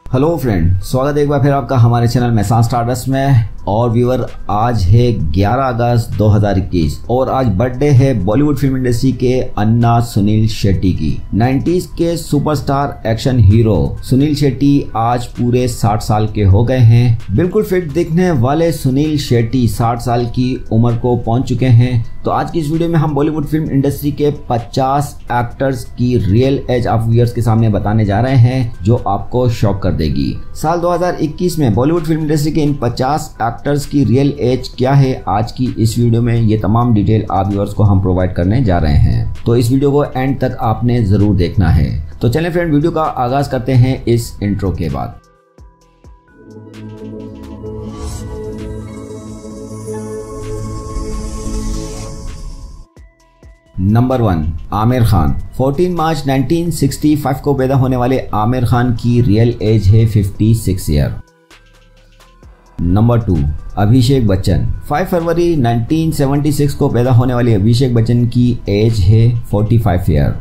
Hello friend, स्वागत है एक बार फिर आपका हमारे चैनल मेहसान स्टारडस्ट में। और व्यूअर, आज है 11 अगस्त 2021 और आज बर्थडे है बॉलीवुड फिल्म इंडस्ट्री के अन्ना सुनील शेट्टी की। 90s के superstar action hero Suniel Shetty आज पूरे 60 साल के हो गए हैं। बिल्कुल फिट दिखने वाले सुनील शेट्टी 60 साल की उम्र को पहुंच चुके हैं। तो आज की इस वीडियो में हम बॉलीवुड फिल्म इंडस्ट्री के 50 एक्टर्स की रियल एज ऑफ ईयर्स के सामने बताने जा रहे हैं, जो आपको शॉक कर देगी। साल 2021 में बॉलीवुड फिल्म इंडस्ट्री के इन 50 एक्टर्स की रियल एज क्या है, आज की इस वीडियो में ये तमाम डिटेल आप व्यूअर्स को हम प्रोवाइड करने जा रहे हैं। तो इस वीडियो को एंड तक आपने जरूर देखना है। तो चलें फ्रेंड, वीडियो का आगाज करते हैं इस इंट्रो के बाद। नंबर 1, आमिर खान। 14 मार्च 1965 को पैदा होने वाले आमिर खान की रियल एज है 56 ईयर। नंबर 2, अभिषेक बच्चन। 5 फरवरी 1976 को पैदा होने वाले अभिषेक बच्चन की एज है 45 ईयर।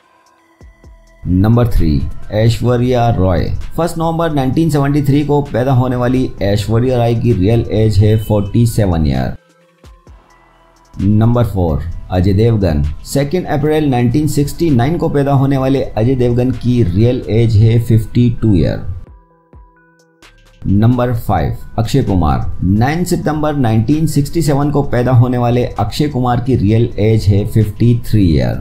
नंबर 3, ऐश्वर्या रॉय। 1 नवंबर 1973 को पैदा होने वाली ऐश्वर्या रॉय की रियल एज है 47 ईयर। नंबर 4, अजय देवगन। 2 अप्रैल 1969 को पैदा होने वाले अजय देवगन की रियल एज है 52 ईयर। नंबर 5, अक्षय कुमार। 9 सितंबर 1967 को पैदा होने वाले अक्षय कुमार की रियल एज है 53 ईयर।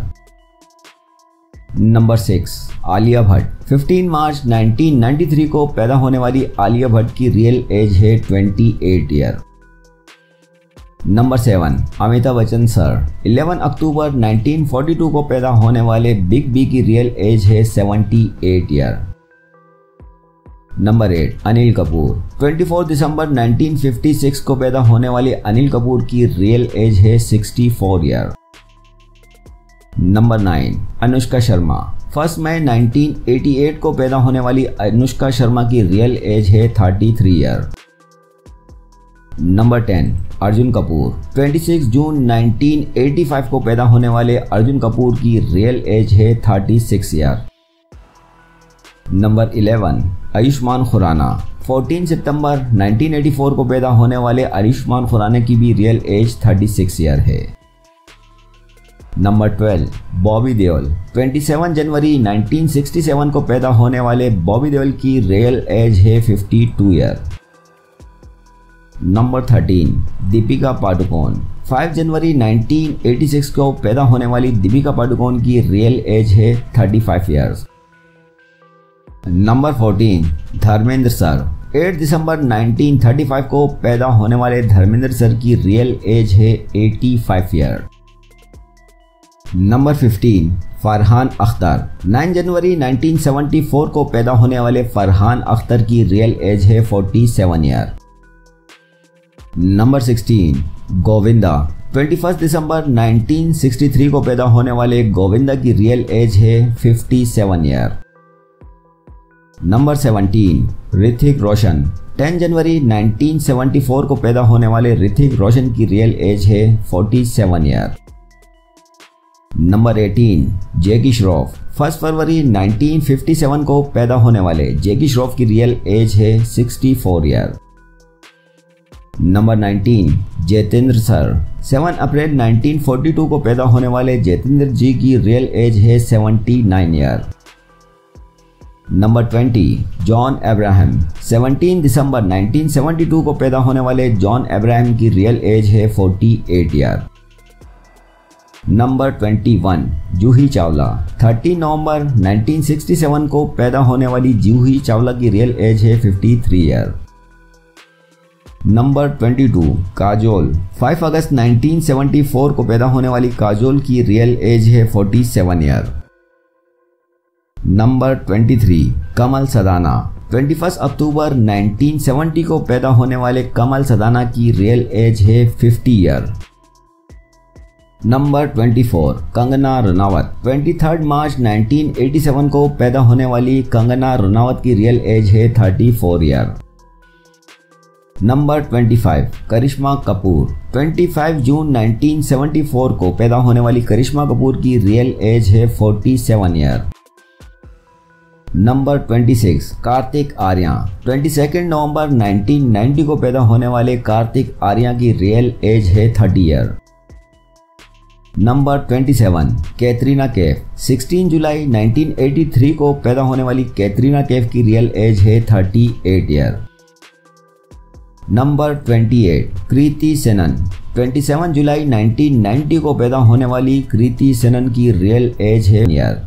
नंबर 6, आलिया भट्ट। 15 मार्च 1993 को पैदा होने वाली आलिया भट्ट की रियल एज है 28 year. Number 7, Amitabh Bachchan sir. 11 अक्टूबर 1942 को पैदा होने वाले बिग बी की रियल एज है 78 ईयर। नंबर 8, अनिल कपूर। 24 दिसंबर 1956 को पैदा होने वाले अनिल कपूर की रियल एज है 64 ईयर। नंबर 9, अनुष्का शर्मा। 1 मई 1988 को पैदा होने वाली अनुष्का शर्मा की रियल एज है 33 ईयर। नंबर 10, अर्जुन कपूर। 26 जून 1985 को पैदा होने वाले अर्जुन कपूर की रियल एज है 36 ईयर। नंबर 11, आयुष्मान खुराना। 14 सितंबर 1984 को पैदा होने वाले आयुष्मान खुराना की भी रियल एज 36 ईयर है। नंबर 12, बॉबी देओल। 27 जनवरी 1967 को पैदा होने वाले बॉबी देओल की रियल एज है 52 ईयर। नंबर 13, दीपिका पादुकोण। 5 जनवरी 1986 को पैदा होने वाली दीपिका पादुकोण की रियल एज है 35 ईयर्स। Number 14, Dharmendra sir. 8 दिसंबर 1935 को पैदा होने वाले धर्मेंद्र सर की रियल एज है 85 ईयर। नंबर 15, फरहान अख्तर। 9 जनवरी 1974 को पैदा होने वाले फरहान अख्तर की रियल एज है 47 ईयर। नंबर 16, गोविंदा। 21 दिसंबर 1963 को पैदा होने वाले गोविंदा की रियल एज है 57 ईयर। नंबर 17, ऋतिक रोशन। 10 जनवरी 1974 को पैदा होने वाले ऋतिक रोशन की रियल एज है 47 ईयर। नंबर 18, जैकी श्रॉफ। 1 फरवरी 1957 को पैदा होने वाले जैकी श्रॉफ की रियल एज है 64 ईयर। Number 19, Jeetendra sir. 7 अप्रैल 1942 को पैदा होने वाले जितेंद्र जी की रियल एज है 79 ईयर। नंबर 20, जॉन अब्राहम। 17 दिसंबर 1972 को पैदा होने वाले जॉन अब्राहम की रियल एज है 48 ईयर। नंबर 21, जूही चावला। 13 नवंबर 1967 को पैदा होने वाली जूही चावला की रियल एज है 53 ईयर। नंबर 22, काजोल। 5 अगस्त 1974 को पैदा होने वाली काजोल की रियल एज है 47 ईयर। नंबर 23, कमल सदाना। 21 अक्टूबर 1970 को पैदा होने वाले कमल सदाना की रियल एज है 50 ईयर। नंबर 24, कंगना रनावत। 23 मार्च 1987 को पैदा होने वाली कंगना रनावत की रियल एज है 34 ईयर। नंबर 25, करिश्मा कपूर। 25 जून 1974 को पैदा होने वाली करिश्मा कपूर की रियल एज है 47 ईयर। नंबर 26 कार्तिक आर्यन। 22 नवंबर 1990 को पैदा होने वाले कार्तिक आर्यन की रियल एज है 30 ईयर। नंबर 27 कैटरीना कैफ। 16 जुलाई 1983 को पैदा होने वाली कैटरीना कैफ की रियल एज है 38 ईयर। नंबर 28 कृति सेनन। 27 जुलाई 1990 को पैदा होने वाली कृति सेनन की रियल एज है ईयर।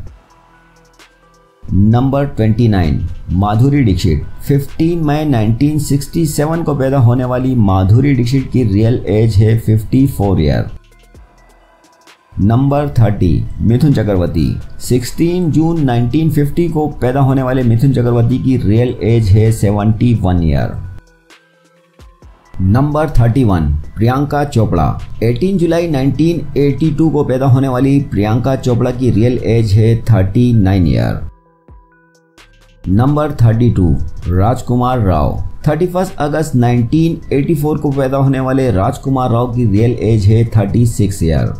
नंबर 29 माधुरी दीक्षित। 15 मई 1967 को पैदा होने वाली माधुरी दीक्षित की रियल एज है 54 ईयर। नंबर 30 मिथुन चक्रवर्ती। 16 जून 1950 को पैदा होने वाले मिथुन चक्रवर्ती की रियल एज है 71 ईयर। नंबर 31 प्रियंका चोपड़ा। 18 जुलाई 1982 को पैदा होने वाली प्रियंका चोपड़ा की रियल एज है 39 ईयर। नंबर 32 राजकुमार राव। 31 अगस्त 1984 को पैदा होने वाले राजकुमार राव की रियल एज है 36 ईयर।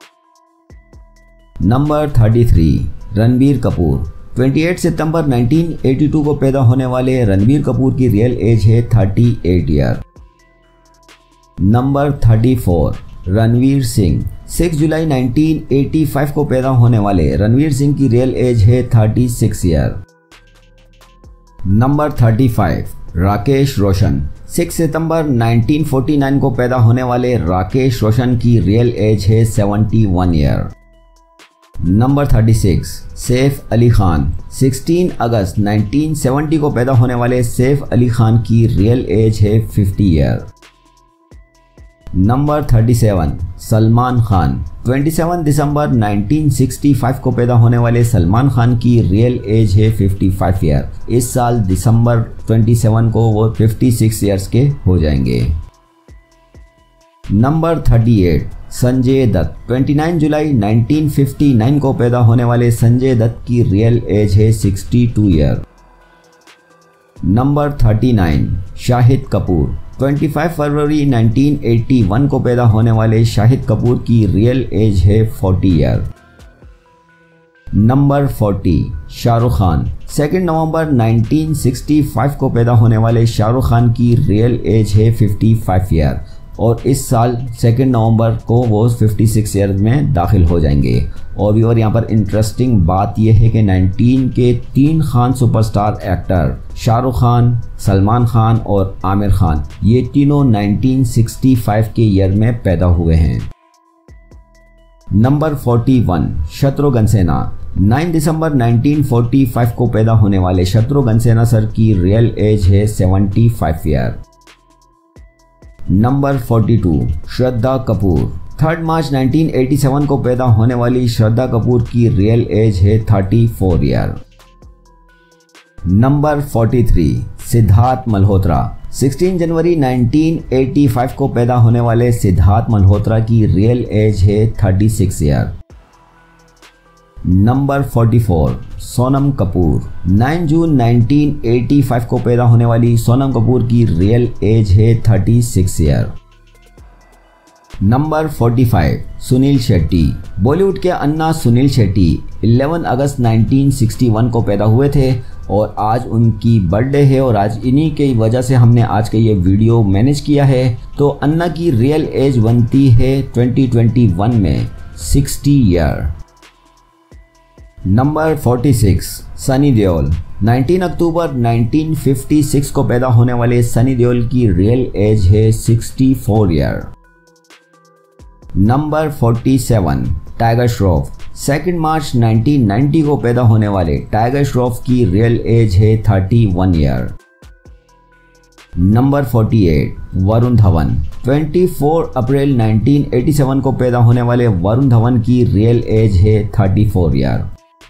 नंबर 33 रणबीर कपूर। 28 सितंबर 1982 को पैदा होने वाले रणबीर कपूर की रियल एज है 38 ईयर। नंबर 34 रणवीर सिंह। 6 जुलाई 1985 को पैदा होने वाले रणवीर सिंह की रियल एज है 36 ईयर। नंबर 35 राकेश रोशन। 6 सितंबर 1949 को पैदा होने वाले राकेश रोशन की रियल एज है 71 ईयर। नंबर 36 सैफ अली खान। 16 अगस्त 1970 को पैदा होने वाले सैफ अली खान की रियल एज है 50 ईयर। नंबर 37 सलमान खान। 27 दिसंबर 1965 को पैदा होने वाले सलमान खान की रियल एज है 55 ईयर। इस साल दिसंबर 27 को वो 56 ईयर्स के हो जाएंगे। नंबर 38 संजय दत्त। 29 जुलाई 1959 को पैदा होने वाले संजय दत्त की रियल एज है 62 ईयर। नंबर 39 शाहिद कपूर। 25 फरवरी 1981 को पैदा होने वाले शाहिद कपूर की रियल एज है 40 ईयर। नंबर 40 शाहरुख खान। 2 नवंबर 1965 को पैदा होने वाले शाहरुख खान की रियल एज है 55 ईयर और इस साल 2 नवंबर को वो 56 ईयर में दाखिल हो जाएंगे। और व्यूअर यहाँ पर इंटरेस्टिंग बात यह है कि 19 के 3 खान सुपरस्टार एक्टर शाहरुख खान, सलमान खान और आमिर खान ये तीनों 1965 के ईयर में पैदा हुए हैं। नंबर 41 शत्रुघ्न सिन्हा। 9 दिसंबर 1945 को पैदा होने वाले शत्रुघ्न सिन्हा सर की रियल एज है 75 ईयर। नंबर 42 श्रद्धा कपूर। 3 मार्च 1987 को पैदा होने वाली श्रद्धा कपूर की रियल एज है 34 ईयर। नंबर 43 सिद्धार्थ मल्होत्रा। 16 जनवरी 1985 को पैदा होने वाले सिद्धार्थ मल्होत्रा की रियल एज है 36 ईयर। नंबर 44 सोनम कपूर। 9 जून 1985 को पैदा होने वाली सोनम कपूर की रियल एज है 36 ईयर। नंबर 45 सुनील शेट्टी। बॉलीवुड के अन्ना सुनील शेट्टी 11 अगस्त 1961 को पैदा हुए थे और आज उनकी बर्थडे है और आज इन्हीं की वजह से हमने आज का ये वीडियो मैनेज किया है। तो अन्ना की रियल एज बनती है 2021 में 60 ईयर। नंबर 46 सनी देओल। 19 अक्टूबर 1956 को पैदा होने वाले सनी देओल की रियल एज है 64 ईयर। नंबर 47 टाइगर श्रॉफ। 2 मार्च 1990 को पैदा होने वाले टाइगर श्रॉफ की रियल एज है 31 ईयर। नंबर 48 वरुण धवन। 24 अप्रैल 1987 को पैदा होने वाले वरुण धवन की रियल एज है 34 ईयर।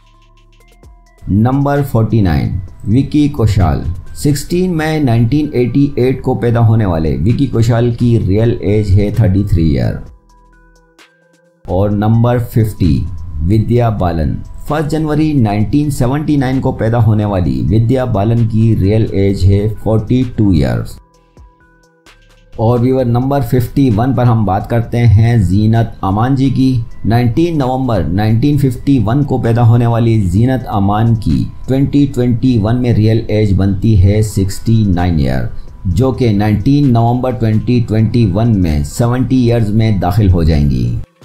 नंबर 49 विकी कौशल। 16 मई 1988 को पैदा होने वाले विकी कौशल की रियल एज है 33 ईयर। और नंबर 50 विद्या बालन। 1 जनवरी 1979 को पैदा होने वाली विद्या बालन की रियल एज है 42 ईयर्स। और व्यूअर नंबर 51 पर हम बात करते हैं जीनत अमान जी की। 19 नवंबर 1951 को पैदा होने वाली जीनत अमान की 2021 में रियल एज बनती है 69 ईयर, जो कि 19 नवंबर 2021 में 70 ईयर्स में दाखिल हो जाएंगी।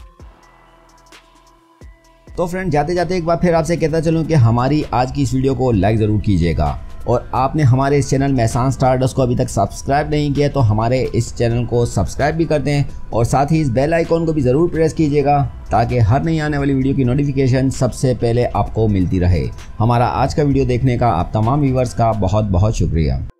तो फ्रेंड, जाते जाते एक बार फिर आपसे कहता चलूँ कि हमारी आज की इस वीडियो को लाइक ज़रूर कीजिएगा, और आपने हमारे इस चैनल मेहसान स्टारडस्ट को अभी तक सब्सक्राइब नहीं किया तो हमारे इस चैनल को सब्सक्राइब भी कर दें, और साथ ही इस बेल आइकॉन को भी ज़रूर प्रेस कीजिएगा ताकि हर नई आने वाली वीडियो की नोटिफिकेशन सबसे पहले आपको मिलती रहे। हमारा आज का वीडियो देखने का आप तमाम व्यूवर्स का बहुत बहुत शुक्रिया।